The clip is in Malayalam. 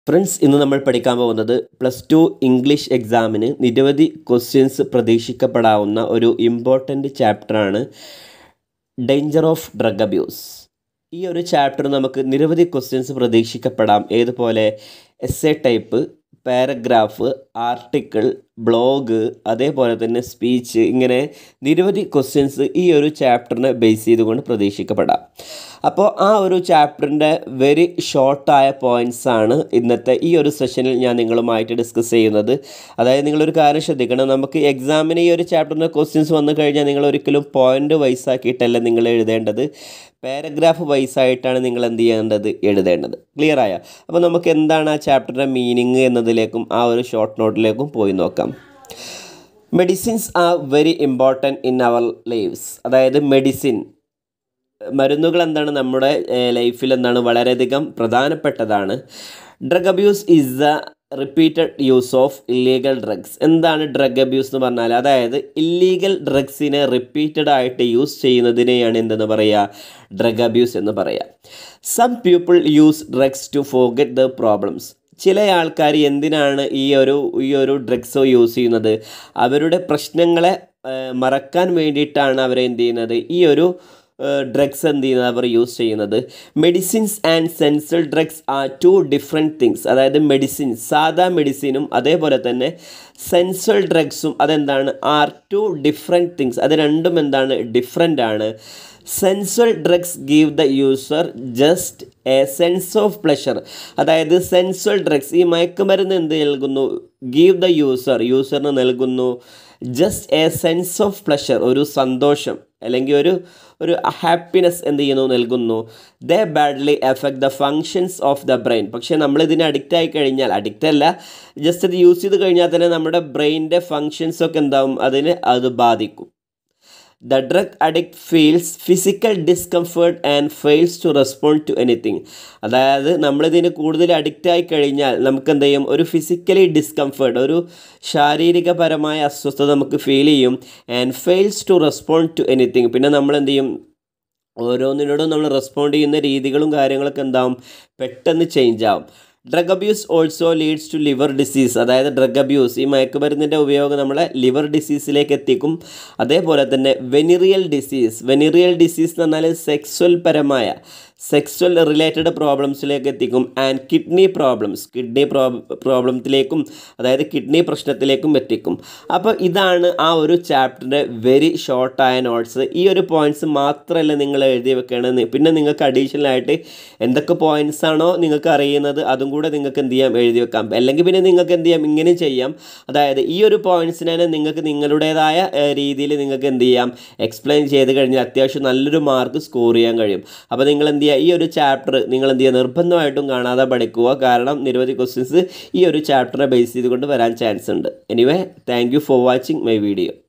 ഫ്രണ്ട്സ്, ഇന്ന് നമ്മൾ പഠിക്കാൻ പോകുന്നത് +2 ഇംഗ്ലീഷ് എക്സാമിന് നിരവധി ക്വസ്റ്റ്യൻസ് പ്രതീക്ഷിക്കപ്പെടാവുന്ന ഒരു ഇമ്പോർട്ടൻ്റ് ചാപ്റ്ററാണ് ഡേഞ്ചർ ഓഫ് ഡ്രഗ് അബ്യൂസ്. ഈ ഒരു ചാപ്റ്റർ നമുക്ക് നിരവധി ക്വസ്റ്റ്യൻസ് പ്രതീക്ഷിക്കപ്പെടാം. ഏതുപോലെ essay type, paragraph, article, blog, അതേപോലെ തന്നെ സ്പീച്ച്, ഇങ്ങനെ നിരവധി ക്വസ്റ്റ്യൻസ് ഈ ഒരു ചാപ്റ്ററിനെ ബേസ് ചെയ്തുകൊണ്ട് പ്രതീക്ഷിക്കപ്പെടാം. അപ്പോൾ ആ ഒരു ചാപ്റ്ററിൻ്റെ വെരി ഷോർട്ടായ പോയിൻറ്റ്സാണ് ഇന്നത്തെ ഈ ഒരു സെഷനിൽ ഞാൻ നിങ്ങളുമായിട്ട് ഡിസ്കസ് ചെയ്യുന്നത്. അതായത് നിങ്ങളൊരു കാര്യം ശ്രദ്ധിക്കണം, നമുക്ക് എക്സാമിന് ഈ ഒരു ചാപ്റ്ററിൻ്റെ ക്വസ്റ്റ്യൻസ് വന്നു കഴിഞ്ഞാൽ നിങ്ങൾ ഒരിക്കലും പോയിൻ്റ് വൈസ് ആക്കിയിട്ടല്ല നിങ്ങൾ എഴുതേണ്ടത്, പാരഗ്രാഫ് വൈസ് ആയിട്ടാണ് നിങ്ങൾ എന്ത് ചെയ്യേണ്ടത്, എഴുതേണ്ടത്. ക്ലിയർ ആയ? അപ്പോൾ നമുക്ക് എന്താണ് ആ ചാപ്റ്ററിൻ്റെ മീനിങ് എന്നതിലേക്കും ആ ഒരു ഷോർട്ട് നോട്ടിലേക്കും പോയി നോക്കാം. Medicines are very important in our lives. അതായത് മരുന്നുകൾ എന്താണ് നമ്മുടെ ലൈഫിൽ എന്താണ് വളരെയധികം പ്രധാനപ്പെട്ടതാണ്. Drug abuse is the repeated use of illegal drugs. എന്താണ് ഡ്രഗ് അബ്യൂസ് എന്ന് പറഞ്ഞാൽ? അതായത് ഇല്ലീഗൽ ഡ്രഗ്സിനെ റിപ്പീറ്റഡ് ആയിട്ട് യൂസ് ചെയ്യുന്നതിനെയാണ് എന്തെന്ന് പറയുക, ഡ്രഗ് അബ്യൂസ് എന്ന് പറയുക. Some people use drugs to forget the problems. ചില ആൾക്കാർ എന്തിനാണ് ഈ ഒരു ഡ്രഗ്സ് യൂസ് ചെയ്യുന്നത്? അവരുടെ പ്രശ്നങ്ങളെ മറക്കാൻ വേണ്ടിയിട്ടാണ് അവരെന്ത് ചെയ്യുന്നത്, ഈ ഒരു ഡ്രഗ്സ് എന്ത് ചെയ്യുന്നത്, അവർ യൂസ് ചെയ്യുന്നത്. Medicines and sensual drugs are two different things. അതായത് സാധാ മെഡിസിനും അതേപോലെ തന്നെ സെൻസൽ ഡ്രഗ്സും അതെന്താണ്, ആർ ടു ഡിഫറെൻറ്റ് തിങ്സ്. അത് രണ്ടും എന്താണ്, ഡിഫറെൻ്റ് ആണ്. Sensual drugs give the user just a sense of pleasure. അതായത് സെൻസൽ ഡ്രഗ്സ്, ഈ മയക്കുമരുന്ന് എന്ത് നൽകുന്നു, ഗീവ് ദ യൂസറിന് നൽകുന്നു just a sense of pleasure, ഒരു സന്തോഷം അല്ലെങ്കിൽ ഒരു ഹാപ്പിനെസ് എന്ത് ചെയ്യുന്നു, നൽകുന്നു. They badly affect the functions of the brain. പക്ഷേ നമ്മളിതിന് അഡിക്റ്റ് ആയി കഴിഞ്ഞാൽ, അഡിക്റ്റ് അല്ല, ജസ്റ്റ് ഇത് യൂസ് ചെയ്ത് കഴിഞ്ഞാൽ തന്നെ നമ്മുടെ ബ്രെയിനിൻ്റെ ഫങ്ഷൻസൊക്കെ എന്താവും, അത് ബാധിക്കും. The drug addict feels physical discomfort and fails to respond to anything. അതായത് നമ്മളിതിന് കൂടുതൽ അഡിക്റ്റ് ആയി കഴിഞ്ഞാൽ നമുക്ക് എന്ത് ചെയ്യും, ഒരു ഫിസിക്കലി ഡിസ്കംഫേർട്ട്, ഒരു ശാരീരികപരമായ അസ്വസ്ഥത നമുക്ക് ഫീൽ ചെയ്യും. And fails to respond to anything. പിന്നെ നമ്മൾ എന്ത് ചെയ്യും, ഓരോന്നിനോടും നമ്മൾ റെസ്പോണ്ട് ചെയ്യുന്ന രീതികളും കാര്യങ്ങളൊക്കെ എന്താവും, പെട്ടെന്ന് ചേഞ്ച് ആവും. Drug abuse also leads to liver disease. അതായത് ഡ്രഗ് അബ്യൂസ്, ഈ മയക്കുമരുന്നിൻ്റെ ഉപയോഗം നമ്മളെ ലിവർ ഡിസീസിലേക്ക് എത്തിക്കും. അതേപോലെ തന്നെ വെനീറിയൽ ഡിസീസ് എന്ന് പറഞ്ഞാൽ സെക്സ്വൽ റിലേറ്റഡ് പ്രോബ്ലംസിലേക്ക് എത്തിക്കും. ആൻഡ് കിഡ്നി പ്രോബ്ലത്തിലേക്കും അതായത് കിഡ്നി പ്രശ്നത്തിലേക്കും എത്തിക്കും. അപ്പോൾ ഇതാണ് ആ ഒരു ചാപ്റ്ററിൻ്റെ വെരി ഷോർട്ടായ നോട്ട്സ്. ഈ ഒരു പോയിൻറ്റ്സ് മാത്രമല്ല നിങ്ങൾ എഴുതി വെക്കേണ്ടത്, പിന്നെ നിങ്ങൾക്ക് അഡീഷണൽ ആയിട്ട് എന്തൊക്കെ പോയിൻറ്റ്സ് ആണോ നിങ്ങൾക്ക് അറിയുന്നത് അതും കൂടെ നിങ്ങൾക്ക് എന്ത് ചെയ്യാം, എഴുതി വെക്കാം. അല്ലെങ്കിൽ പിന്നെ നിങ്ങൾക്ക് എന്ത് ചെയ്യാം, ഇങ്ങനെ ചെയ്യാം. അതായത് ഈ ഒരു പോയിൻറ്റ്സിനെ നിങ്ങൾക്ക് നിങ്ങളുടേതായ രീതിയിൽ നിങ്ങൾക്ക് എന്ത് ചെയ്യാം, എക്സ്പ്ലെയിൻ ചെയ്ത് കഴിഞ്ഞാൽ അത്യാവശ്യം നല്ലൊരു മാർക്ക് സ്കോർ ചെയ്യാൻ കഴിയും. അപ്പോൾ നിങ്ങൾ എന്ത് ചെയ്യുക, ഈ ഒരു ചാപ്റ്റർ നിങ്ങൾ എന്ത് ചെയ്യുക, നിർബന്ധമായിട്ടും കാണാതെ പഠിക്കുക. കാരണം നിരവധി ക്വസ്റ്റ്യൻസ് ഈ ഒരു ചാപ്റ്ററിനെ ബേസ് ചെയ്തുകൊണ്ട് വരാൻ ചാൻസ് ഉണ്ട്. Anyway, thank you for watching my video.